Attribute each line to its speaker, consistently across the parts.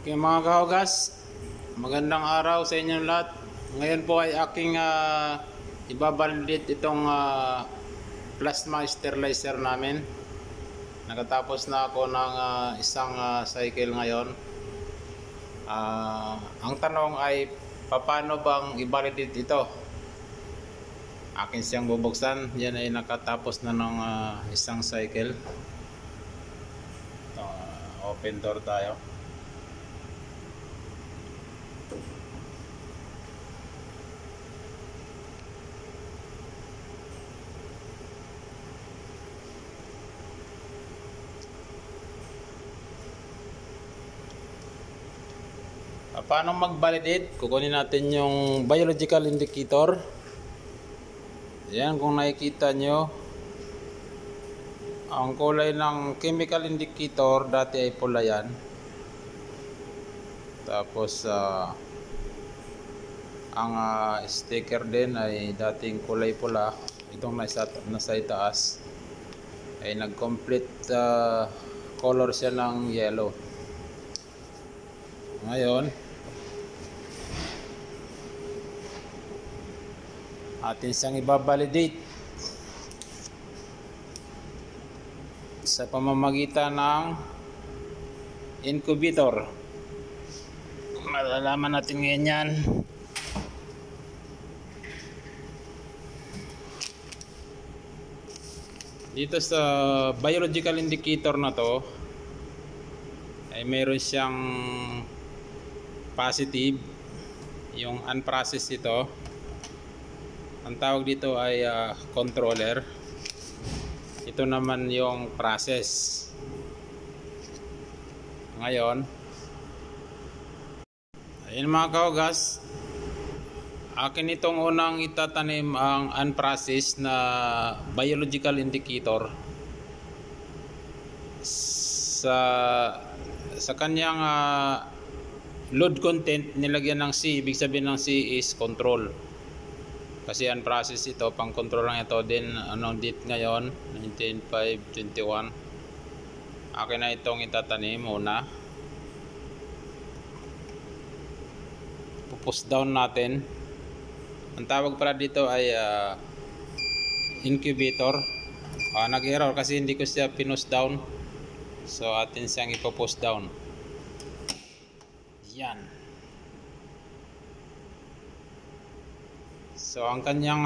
Speaker 1: Okay mga kahugas, magandang araw sa inyong lahat. Ngayon po ay aking ibabalidate itong plasma sterilizer namin. Nakatapos na ako ng isang cycle ngayon. Ang tanong ay paano bang ibalidate ito? Akin siyang bubuksan. Yan ay nakatapos na ng isang cycle. Open door tayo. Paano mag-validate? Kukunin natin yung biological indicator. Yan, kung nakikita nyo, ang kulay ng chemical indicator dati ay pula yan. Tapos ang sticker din ay dating kulay pula. Itong nasa itaas ay nag-complete color siya ng yellow. Ngayon atin siyang ibabalidate sa pamamagitan ng incubator. Malalaman natin ngayon yan. Dito sa biological indicator na to ay mayroon siyang positive, yung unprocessed ito. Ang tawag dito ay controller. Ito naman yung process. Ngayon, ayun mga kahugas, akin itong unang itatanim ang unprocessed na biological indicator. Sa kanyang load content nilagyan ng C. Ibig sabihin ng C is control. Kasi unprocessed ito, pang control lang ito. Din anong date ngayon? 19/5/21. Akin na itong itatanim muna. Push down natin. Ang tawag pala dito ay incubator. Nag-error kasi hindi ko siya pinush down. So atin siyang ipo-push down. Yan. So ang kanyang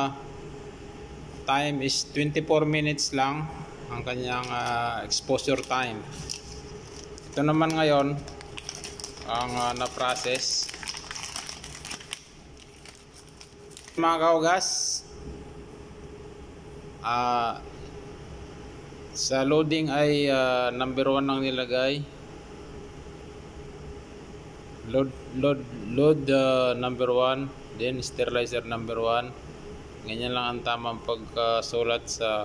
Speaker 1: time is 24 minutes lang ang kanyang exposure time. Ito naman ngayon ang na-process. Mga kahugas, sa loading ay number 1 ang nilagay. Load number 1, then sterilizer number 1. Ganyan lang ang tamang pagkasulat sa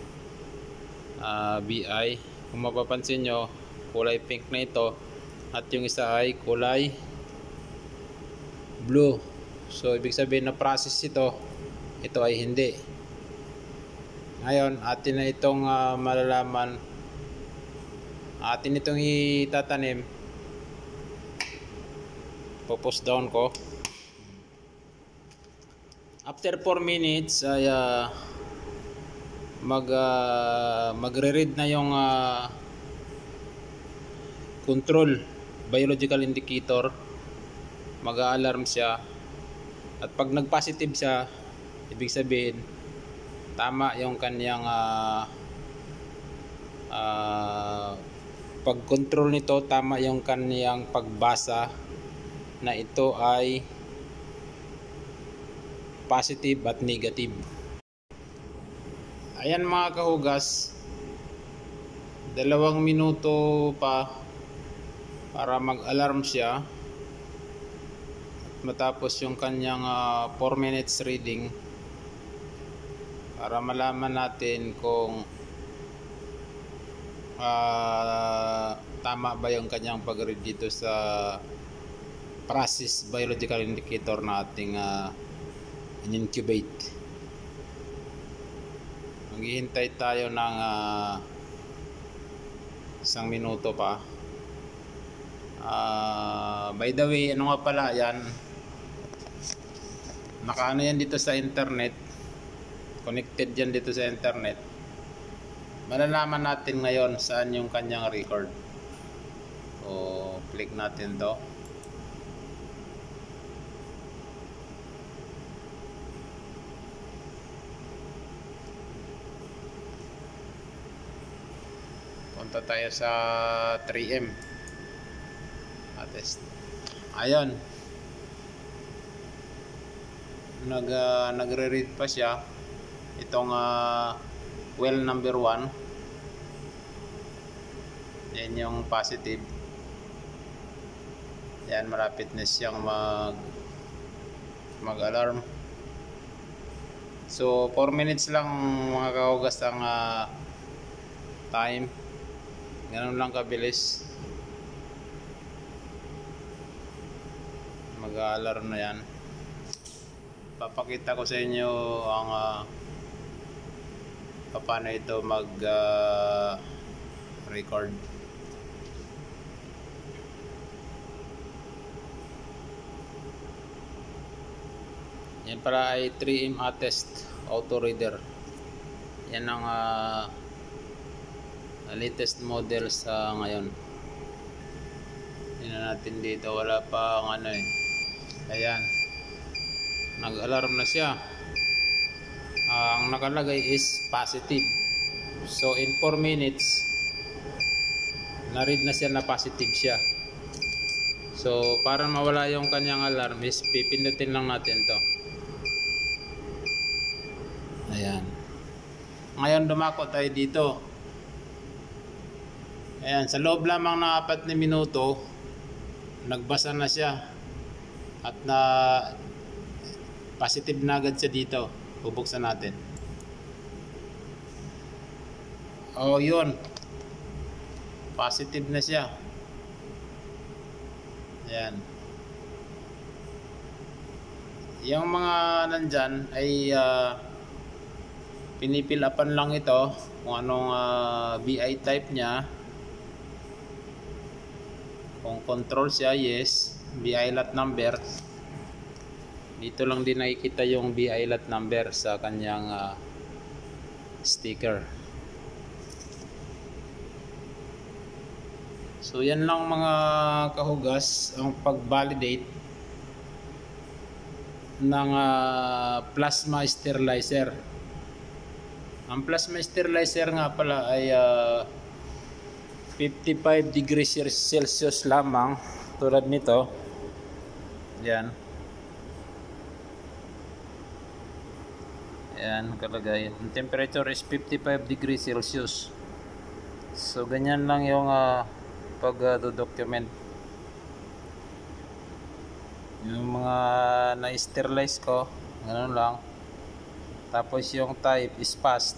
Speaker 1: BI. Kung mapapansin nyo, kulay pink na ito at yung isa ay kulay blue. So ibig sabihin na process ito ay hindi. Ngayon atin na itong malalaman, atin itong itatanim. Push down ko. After 4 minutes ay magre-read na yung control biological indicator. Mag-a-alarm siya. At pag nag-positive siya, ibig sabihin tama yung kanyang pag-control nito, tama yung kanyang pagbasa na ito ay positive at negative. Ayan mga kahugas, 2 minuto pa para mag-alarm siya. Matapos yung kanyang 4 minutes reading, para malaman natin kung tama ba yung kanyang pag-read dito sa process biological indicator na ating in-incubate. Maghihintay tayo ng 1 minuto pa. By the way, ano nga pala yan, nakaano yan dito sa internet, connected yan dito sa internet. Malalaman natin ngayon saan yung kanyang record. So click natin to. Punta tayo sa 3M. Test. Ayun. Nagre-read pa siya. Itong well number 1. Yan yung positive. Yan, malapit na siyang mag-alarm. So 4 minutes lang mga kahugas ang time. Ganun lang kabilis. Mag-alarm na yan. Papakita ko sa inyo ang paano ito mag-record. Yan para ay 3M Attest Auto Reader. Yan ang latest model sa ngayon. Tingnan natin dito, wala pa ang ano eh. Ayan, nag-alarm na siya. Ang nakalagay is positive. So in 4 minutes na-read na siya na positive siya. So para mawala yung kanyang alarm is pipindutin lang natin to. Ayan. Ngayon dumako tayo dito. Ayan, sa loob lamang ng 4 na minuto nagbasa na siya. At na positive na agad siya dito. Bubuksan natin. Oh, yun. Positive na siya. Ayan. Yung mga nandyan ay pinipilapan lang ito kung anong BI type niya. Kung control siya, yes. BI lot number. Dito lang din nakikita yung BI lot number sa kanyang sticker. So yan lang mga kahugas ang pag-validate ng plasma sterilizer. Ang plasma sterilizer nga pala ay 55 degrees Celsius lamang, tulad nito. Yan. Yan kalagay. Ang temperature is 55 degrees Celsius. So ganyan lang yung pag-document. Yung mga na-sterilize ko, ganoon lang. Tapos yung type is fast.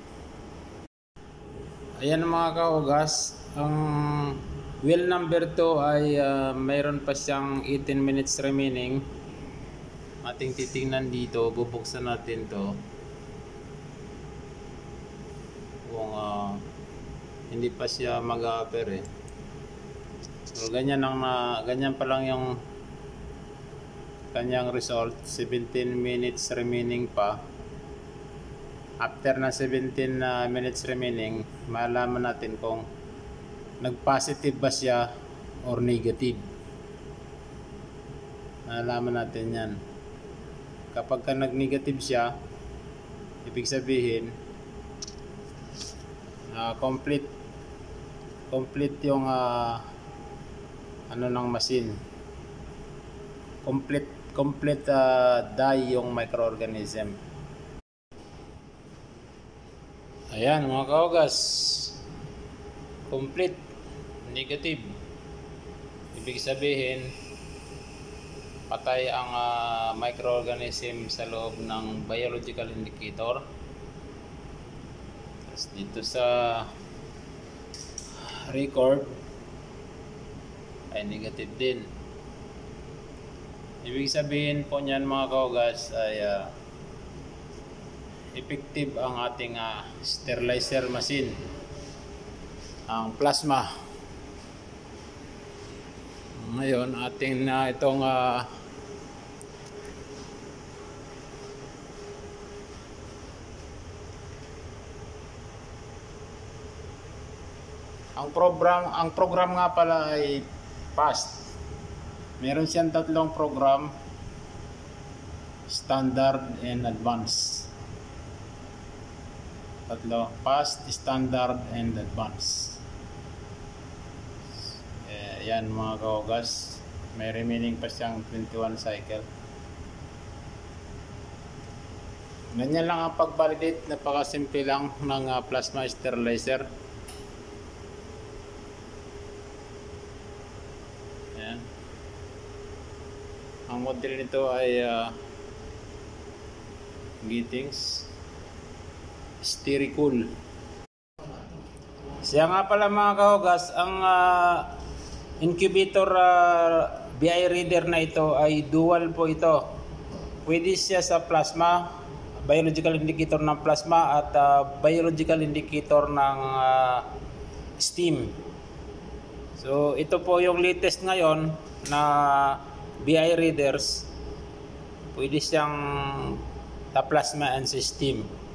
Speaker 1: Ayan mga kahugas, ang well number 2 ay mayroon pa siyang 18 minutes remaining. Ating titingnan dito, bubuksan natin to kung hindi pa siya mag-a-appear eh. So ganyan pa lang yung kanyang result. 17 minutes remaining pa. After na 17 minutes remaining, malaman natin kung nag-positive ba siya or negative. Malaman natin yan. Kapag ka nag-negative siya, ibig sabihin complete yung ano ng machine. Complete die yung microorganism. Ayan mga kahugas, complete negative. Ibig sabihin patay ang microorganism sa loob ng biological indicator. Tapos dito sa record ay negative din. Ibig sabihin po niyan mga kahugas ay effective ang ating sterilizer machine, ang plasma. Ngayon, ating na itong ang program nga pala ay fast. Meron siyang tatlong program, standard and advanced. Tatlo, fast, standard and advanced. Yan mga kahugas, may remaining pa siyang 21 cycle. Ganyan lang ang pag-validate, napakasimple lang ng plasma sterilizer. Yan. Ang model nito ay Gittings Styricool. Siya nga pala mga kahugas, ang incubator BI reader na ito ay dual po ito. Pwede siya sa plasma, biological indicator ng plasma at biological indicator ng steam. So ito po yung latest ngayon na BI readers. Pwede siyang sa plasma and sa steam.